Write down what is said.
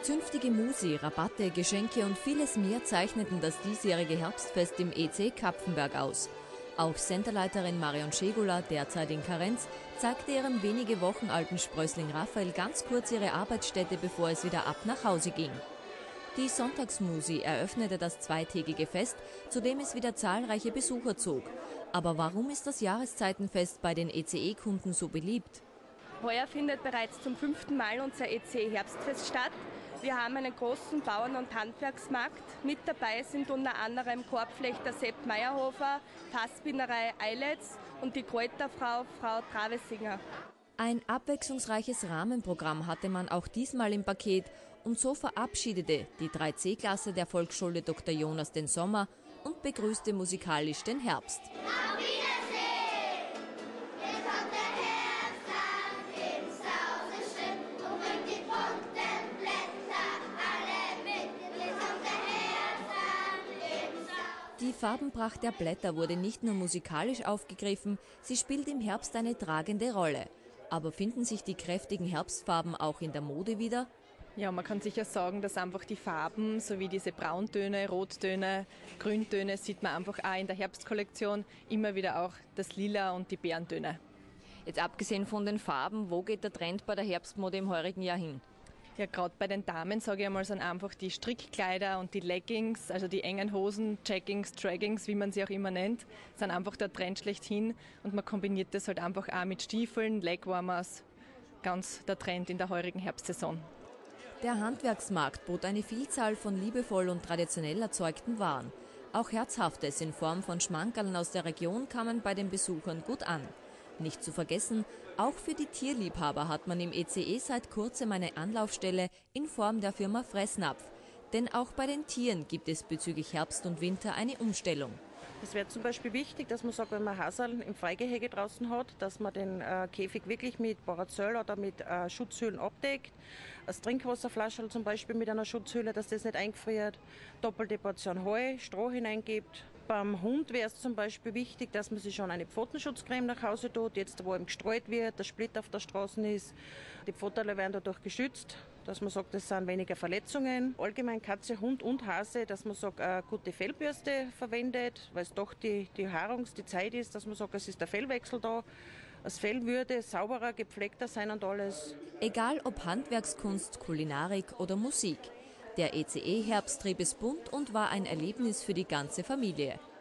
Zünftige Musi, Rabatte, Geschenke und vieles mehr zeichneten das diesjährige Herbstfest im EC Kapfenberg aus. Auch Centerleiterin Marion Schegula, derzeit in Karenz, zeigte ihrem wenige Wochen alten Sprössling Raphael ganz kurz ihre Arbeitsstätte, bevor es wieder ab nach Hause ging. Die Sonntagsmusi eröffnete das zweitägige Fest, zu dem es wieder zahlreiche Besucher zog. Aber warum ist das Jahreszeitenfest bei den ECE-Kunden so beliebt? Heuer findet bereits zum 5. Mal unser ECE-Herbstfest statt. Wir haben einen großen Bauern- und Handwerksmarkt. Mit dabei sind unter anderem Korbflechter Sepp Meyerhofer, Fassbinderei Eiletz und die Kräuterfrau Frau Travesinger. Ein abwechslungsreiches Rahmenprogramm hatte man auch diesmal im Paket und so verabschiedete die 3C-Klasse der Volksschule Dr. Jonas den Sommer und begrüßte musikalisch den Herbst. Auf Wiedersehen! Jetzt kommt der Herbst an, ins Hause schön und bringt die bunten Blätter alle mit. Jetzt kommt der Herbst an, ins Haus. Die Farbenpracht der Blätter wurde nicht nur musikalisch aufgegriffen, sie spielt im Herbst eine tragende Rolle. Aber finden sich die kräftigen Herbstfarben auch in der Mode wieder? Ja, man kann sicher sagen, dass einfach die Farben, sowie diese Brauntöne, Rottöne, Grüntöne, sieht man einfach auch in der Herbstkollektion immer wieder auch das Lila und die Bärentöne. Jetzt abgesehen von den Farben, wo geht der Trend bei der Herbstmode im heurigen Jahr hin? Ja, gerade bei den Damen, sage ich einmal, sind einfach die Strickkleider und die Leggings, also die engen Hosen, Jaggings, Draggings, wie man sie auch immer nennt, sind einfach der Trend schlechthin und man kombiniert das halt einfach auch mit Stiefeln, Legwarmers, ganz der Trend in der heurigen Herbstsaison. Der Handwerksmarkt bot eine Vielzahl von liebevoll und traditionell erzeugten Waren. Auch Herzhaftes in Form von Schmankerln aus der Region kamen bei den Besuchern gut an. Nicht zu vergessen, auch für die Tierliebhaber hat man im ECE seit kurzem eine Anlaufstelle in Form der Firma Fressnapf. Denn auch bei den Tieren gibt es bezüglich Herbst und Winter eine Umstellung. Es wäre zum Beispiel wichtig, dass man sagt, wenn man Haserl im Freigehege draußen hat, dass man den Käfig wirklich mit Paracel oder mit Schutzhüllen abdeckt. Das Trinkwasserflascherl zum Beispiel mit einer Schutzhülle, dass das nicht eingefriert. Doppelte Portion Heu, Stroh hineingibt. Beim Hund wäre es zum Beispiel wichtig, dass man sich schon eine Pfotenschutzcreme nach Hause tut, jetzt wo ihm gestreut wird, der Split auf der Straße ist. Die Pfoterle werden dadurch geschützt, dass man sagt, es sind weniger Verletzungen. Allgemein Katze, Hund und Hase, dass man sagt, eine gute Fellbürste verwendet, weil es doch die die Zeit ist, dass man sagt, es ist der Fellwechsel da. Das Fell würde sauberer, gepflegter sein und alles. Egal ob Handwerkskunst, Kulinarik oder Musik. Der ECE-Herbsttrieb ist bunt und war ein Erlebnis für die ganze Familie.